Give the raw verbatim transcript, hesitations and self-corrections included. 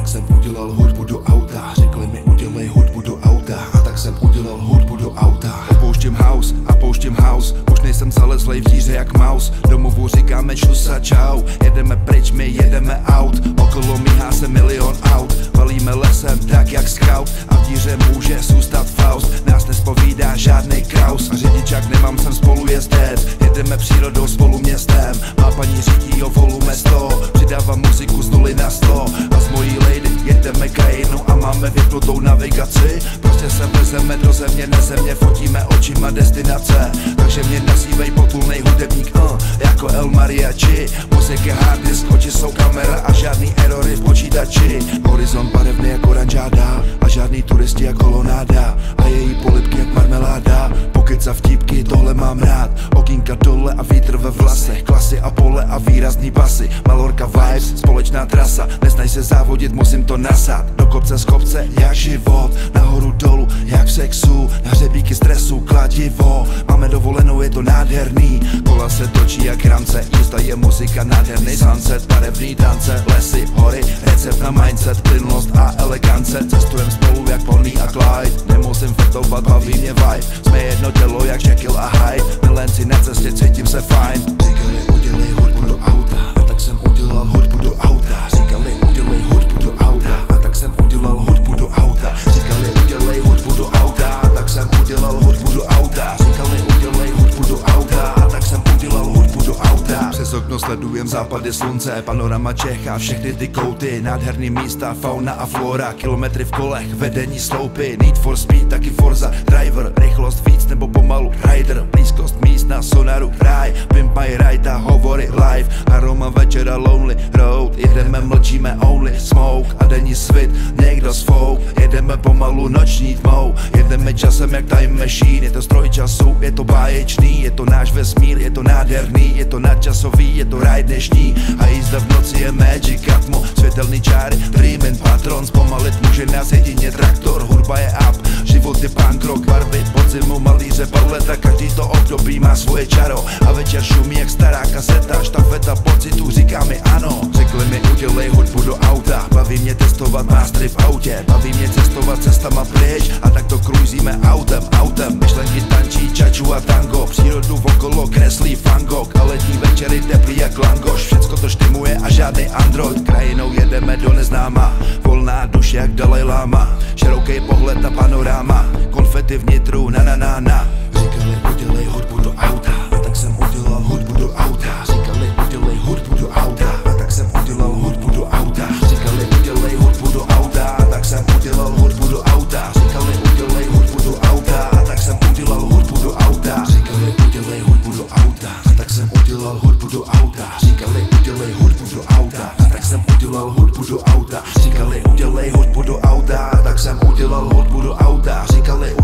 jsem udělal hudbu do auta. Řekli mi udělej hudbu do auta, a tak jsem udělal hudbu do auta. Pouštím house a pouštím house, už nejsem zalezlej v díře jak mouse. Domovu říkáme čusa čau, jedeme pryč, my jedeme out. Okolo míhá se milion aut, valíme lesem tak jak scout. A v díře může zůstat Faust, nás nespovídá žádnej kraus. A řidičák nemám, jsem spolu jezdec, jedeme přírodou spolu městem. Má paní řídí o volume sto, přidávám muziku z nuly na sto. A s mojí lady jedeme krajinou a máme vypnutou navigaci. Prostě se vezeme do země, na země fotíme očima destinace. Takže mě nazývej potulnej hudebník, uh, jako El Mariachi. Muzik je hard disk, oči jsou kamera a žádný erory v počítači. Horizont barevný jako oranžáda a žádný turisti jako kolonáda. A její polibky jak marmeláda, pokyca vtípky, tohle mám rád. Okýnka dole a vítr ve vlasech, klasy a pole a výrazný basy. Malorka vibes, společná trasa, neznaj se závodit, musím to nasát. Do kopce z kopce jak život, nahoru dolů jak v sexu. Na hřebíky stresu kladivo, máme dovolenou, je to nádherný. Kola se točí jak rance, jízda je muzika, nádherný sunset, barevný tance, lesy, hory, recept na mindset, plynnost a elegance. Cestujem spolu jak Bonnie a Clyde, nemusím fetovat, baví mě vibe. Jsme jedno tělo jak Jekyll a Hyde, milenci na cestě, cítím se fajn. Říkali udělej hudbu do auta, a tak jsem udělal hudbu do auta. Říkali udělej hudbu do auta, a tak jsem udělal hudbu do auta. Říkali udělej hudbu do auta, a tak jsem udělal hudbu do auta. Říkali udělej hudbu do auta, a tak jsem udělal hudbu do auta. Přes okno sledujem západy slunce, panorama Čech a všechny ty kouty. Nádherný místa, fauna a flora, kilometry v kolech, vedení sloupy. Need for speed, taky Forza, driver, rychlost víc nebo pomalu, rider. Blízkost míst na sonaru, ráj, pimp my ride a hovory live. Aroma večera, lonely road, jedeme, mlčíme, only smoke. A denní svit, někdo svouk, jedeme pomalu noční tmou. Jedeme časem jak time machine, je to stroj času, je to báječný. Je to náš vesmír, je to nádherný, je to nadčasový, je to ride dnešní. A jízda v noci je magic atmo, světelný čáry, dreaming patron. Zpomalit může nás jedině traktor, hudba je up, život je punk rock. Barvy podzimu, malíře, paleta, každý to období má svoje čaro. A večer šumí jak stará kaseta, štafeta pocitu, říká mi ano. Řekli mi udělej hudbu do auta, baví mě testovat mástry v autě. Baví mě cestovat cestama pryč, a tak to cruisíme autem, autem. Myšlenky tančí, čaču a tango, přírodu okolo kreslí Van Gogh. A letní večery teplý jak langoš, všecko to štimuje a žádný android. Krajinou jedeme do neznáma, volná duše jak Dalaj Lama. Široký pohled na panoráma, konfety vnitru, na na na na. Říkali udělej hudbu do auta, a tak jsem udělal hudbu do auta. Říkali udělej hudbu do auta, a tak jsem udělal hudbu do auta. Říkali udělej hudbu do auta, a tak jsem udělal hudbu do auta. Říkali udělej hudbu do auta, a tak jsem udělal hudbu do auta. Říkali udělej hudbu do auta, a tak jsem udělal hudbu do auta. Říkali udělej hudbu do auta, a tak jsem udělal hudbu do auta. Říkali udělej hudbu do auta, a tak jsem udělal hudbu do auta. Říkali